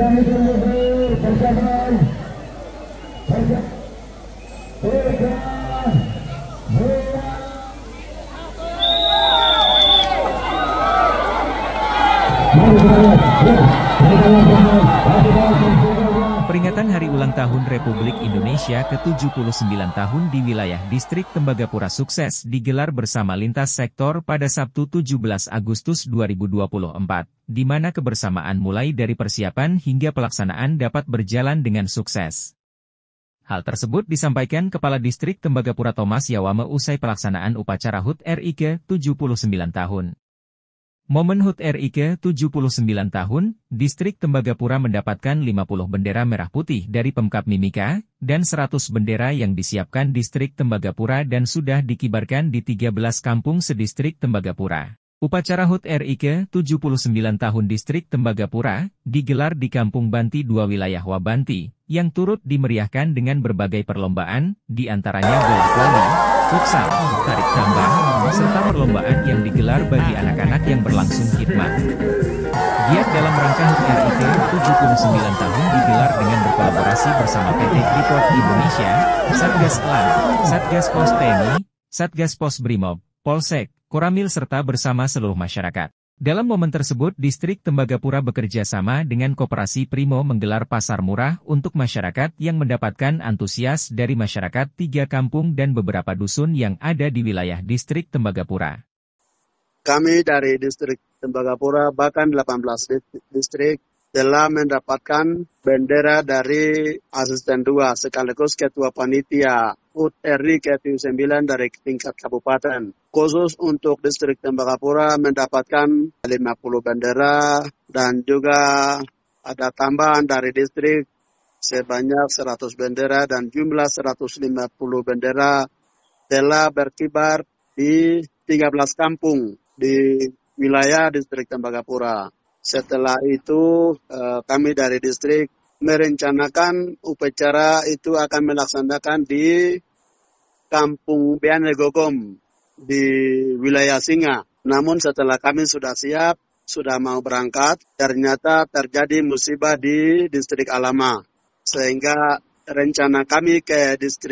Peringatan Hari Ulang Tahun Republik Indonesia ke-79 tahun di wilayah Distrik Tembagapura sukses digelar bersama lintas sektor pada Sabtu 17 Agustus 2024, di mana kebersamaan mulai dari persiapan hingga pelaksanaan dapat berjalan dengan sukses. Hal tersebut disampaikan Kepala Distrik Tembagapura Thomas Yawame usai pelaksanaan upacara HUT RI ke-79 tahun. Momen HUT RI ke-79 tahun, Distrik Tembagapura mendapatkan 50 bendera merah putih dari Pemkab Mimika, dan 100 bendera yang disiapkan Distrik Tembagapura dan sudah dikibarkan di 13 kampung sedistrik Tembagapura. Upacara HUT RI ke-79 tahun Distrik Tembagapura, digelar di Kampung Banti 2 wilayah Wabanti, yang turut dimeriahkan dengan berbagai perlombaan, di antaranya bola voli, futsal, tarik tambang, serta perlombaan yang digelar bagi anak-anak yang berlangsung khidmat. Giat dalam rangka HUT RI ke-79 tahun digelar dengan berkolaborasi bersama PT Freeport Indonesia, Satgas Elang, Satgas Pos TNI, Satgas Pos Brimob, Polsek, Koramil serta bersama seluruh masyarakat. Dalam momen tersebut, Distrik Tembagapura bekerja sama dengan Koperasi Primo menggelar pasar murah untuk masyarakat yang mendapatkan antusias dari masyarakat 3 kampung dan beberapa dusun yang ada di wilayah Distrik Tembagapura. Kami dari Distrik Tembagapura, bahkan 18 distrik, telah mendapatkan bendera dari Asisten 2 sekaligus Ketua Panitia HUT RI ke-79 dari tingkat kabupaten. Khusus untuk Distrik Tembagapura mendapatkan 50 bendera dan juga ada tambahan dari distrik sebanyak 100 bendera dan jumlah 150 bendera telah berkibar di 13 kampung di wilayah Distrik Tembagapura. Setelah itu kami dari distrik merencanakan upacara itu akan melaksanakan di Kampung Beane Gogom di wilayah Singa. Namun setelah kami sudah siap, sudah mau berangkat, ternyata terjadi musibah di distrik Alama. Sehingga rencana kami ke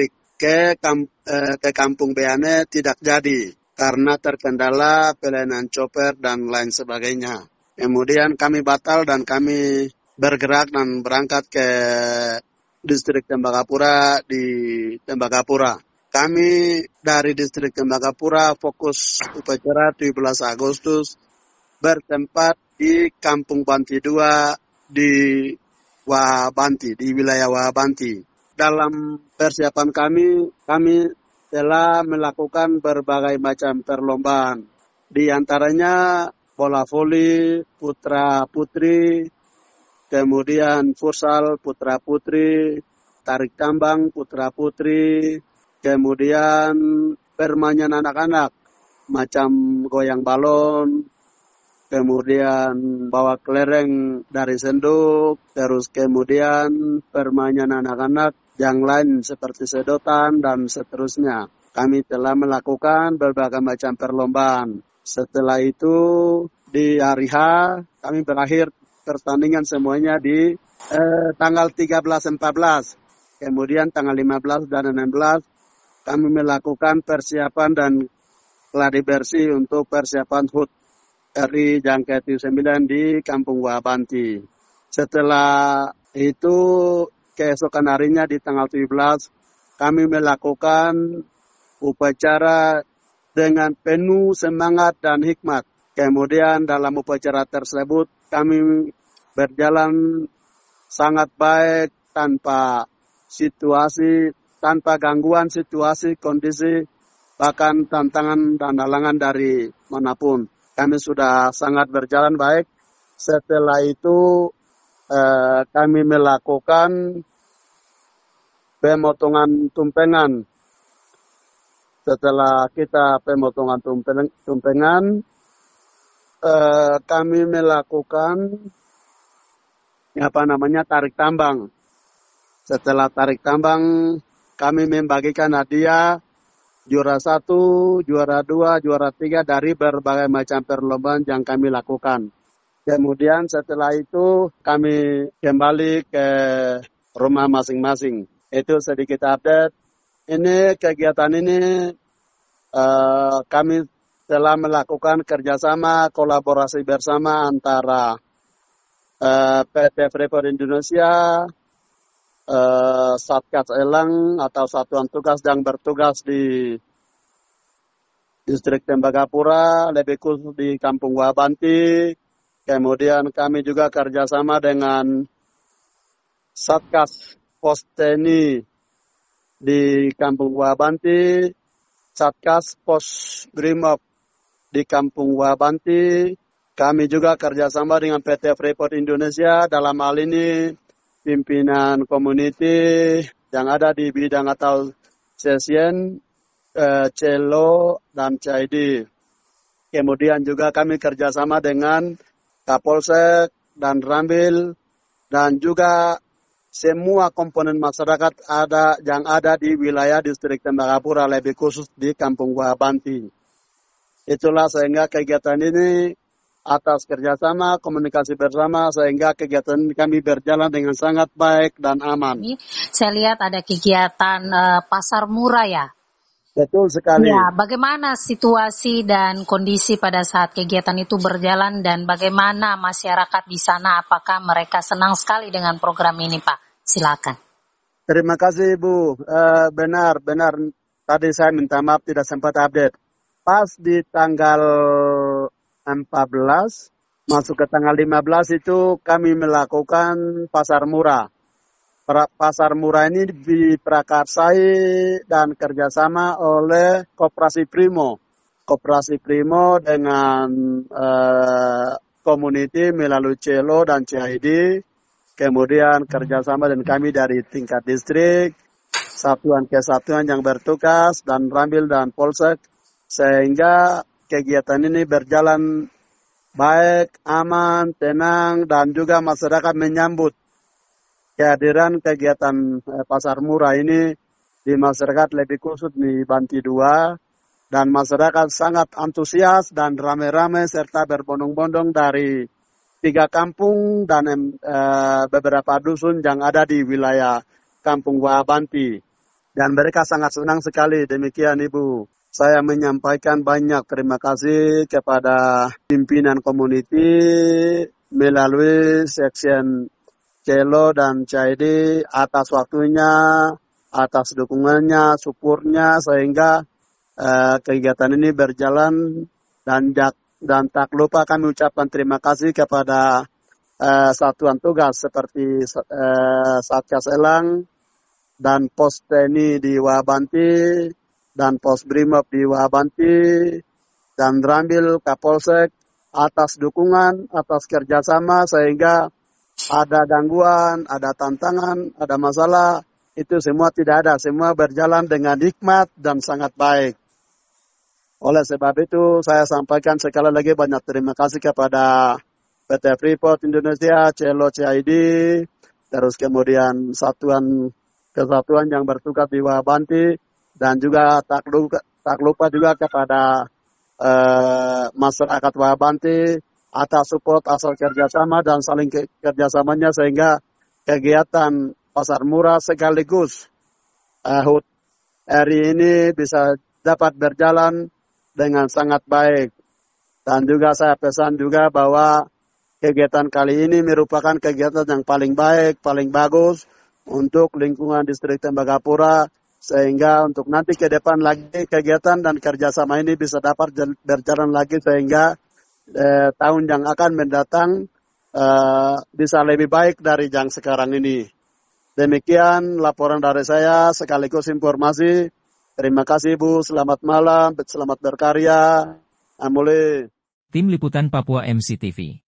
Kampung Beane tidak jadi karena terkendala pelayanan chopper dan lain sebagainya. Kemudian kami batal dan kami bergerak dan berangkat ke Distrik Tembagapura di Tembagapura. Kami dari Distrik Tembagapura fokus upacara 17 Agustus bertempat di Kampung Banti 2 di Wabanti, di wilayah Wabanti. Dalam persiapan kami telah melakukan berbagai macam perlombaan. Di antaranya bola voli putra-putri, kemudian futsal putra-putri, tarik tambang putra-putri, kemudian permainan anak-anak macam goyang balon, kemudian bawa kelereng dari senduk, terus kemudian permainan anak-anak yang lain seperti sedotan dan seterusnya. Kami telah melakukan berbagai macam perlombaan. Setelah itu di hari H kami berakhir pertandingan semuanya di tanggal 13-14. Kemudian tanggal 15 dan 16 kami melakukan persiapan dan gladi bersih untuk persiapan HUT RI yang ke-79 di Kampung Wabanti. Setelah itu keesokan harinya di tanggal 17 kami melakukan upacara dengan penuh semangat dan hikmat. Kemudian dalam upacara tersebut kami berjalan sangat baik tanpa gangguan situasi, kondisi, bahkan tantangan dan halangan dari manapun. Kami sudah sangat berjalan baik. Setelah itu kami melakukan pemotongan tumpengan. Setelah kita pemotongan tumpengan, kami melakukan tarik tambang. Setelah tarik tambang, kami membagikan hadiah juara 1, juara 2, juara 3 dari berbagai macam perlombaan yang kami lakukan. Kemudian setelah itu kami kembali ke rumah masing-masing. Itu sedikit update. Ini kegiatan ini kami telah melakukan kerjasama kolaborasi bersama antara PT Freeport Indonesia, Satgas Elang atau Satuan Tugas yang bertugas di Distrik Tembagapura, lebih khusus di Kampung Wabanti. Kemudian kami juga kerjasama dengan Satgas Pos TNI di Kampung Wabanti, Satgas Pos Brimob di Kampung Wabanti. Kami juga kerjasama dengan PT Freeport Indonesia dalam hal ini pimpinan community yang ada di bidang atau sesien, Celo, dan CID. Kemudian juga kami kerjasama dengan Kapolsek dan Rambil dan juga semua komponen masyarakat yang ada di wilayah Distrik Tembagapura, lebih khusus di Kampung Wabanti. Itulah sehingga kegiatan ini atas kerjasama, komunikasi bersama, sehingga kegiatan kami berjalan dengan sangat baik dan aman. Saya lihat ada kegiatan pasar murah ya. Betul sekali. Ya, bagaimana situasi dan kondisi pada saat kegiatan itu berjalan dan bagaimana masyarakat di sana? Apakah mereka senang sekali dengan program ini, Pak? Silakan. Terima kasih, Bu. Benar. Tadi saya minta maaf tidak sempat update. Pas di tanggal 14, masuk ke tanggal 15 itu kami melakukan pasar murah. Pasar murah ini diprakarsai dan kerjasama oleh Koperasi Primo. Koperasi Primo dengan community melalui Celo dan CID. Kemudian kerjasama dengan kami dari tingkat distrik, satuan-kesatuan yang bertugas, dan Rambil dan Polsek. Sehingga kegiatan ini berjalan baik, aman, tenang, dan juga masyarakat menyambut kehadiran kegiatan pasar murah ini di masyarakat, lebih khusus di Banti 2, dan masyarakat sangat antusias dan ramai-ramai serta berbondong-bondong dari 3 kampung dan beberapa dusun yang ada di wilayah Kampung Wabanti. Dan mereka sangat senang sekali. Demikian, Ibu. Saya menyampaikan banyak terima kasih kepada pimpinan community melalui section Celo dan CID atas waktunya, atas dukungannya, supportnya, sehingga kegiatan ini berjalan, dan tak lupa kami ucapkan terima kasih kepada satuan tugas seperti Satgas Elang dan Pos TNI di Wabanti dan Pos Brimob di Wabanti dan Rambil Kapolsek atas dukungan, atas kerjasama, sehingga ada gangguan, ada tantangan, ada masalah, itu semua tidak ada. Semua berjalan dengan hikmat dan sangat baik. Oleh sebab itu, saya sampaikan sekali lagi banyak terima kasih kepada PT Freeport Indonesia, Celo CID, terus kemudian kesatuan yang bertugas di Wabanti, dan juga tak lupa juga kepada masyarakat Wabanti atas support, asal kerjasama dan saling kerjasamanya, sehingga kegiatan pasar murah sekaligus HUT RI ini bisa dapat berjalan dengan sangat baik. Dan juga saya pesan juga bahwa kegiatan kali ini merupakan kegiatan yang paling baik, paling bagus untuk lingkungan Distrik Tembagapura, sehingga untuk nanti ke depan lagi kegiatan dan kerjasama ini bisa dapat berjalan lagi, sehingga tahun yang akan mendatang bisa lebih baik dari yang sekarang ini. Demikian laporan dari saya sekaligus informasi. Terima kasih, Bu. Selamat malam, selamat berkarya. Amule. Tim Liputan Papua MCTV.